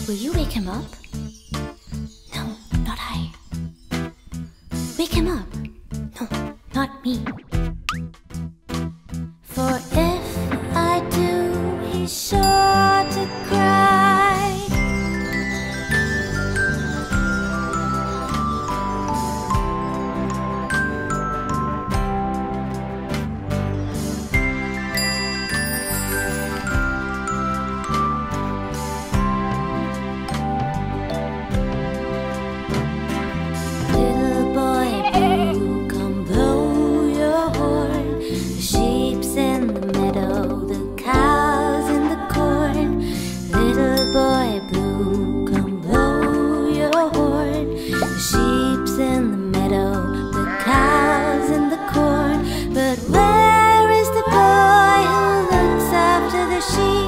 Will you wake him up? No, not I. Wake him up. No, not me. For if I do, he's sure to cry. Little boy blue, come blow your horn. The sheep's in the meadow, the cows in the corn. Little boy blue, come blow your horn. The sheep's in the meadow, the cows in the corn. But where is the boy who looks after the sheep?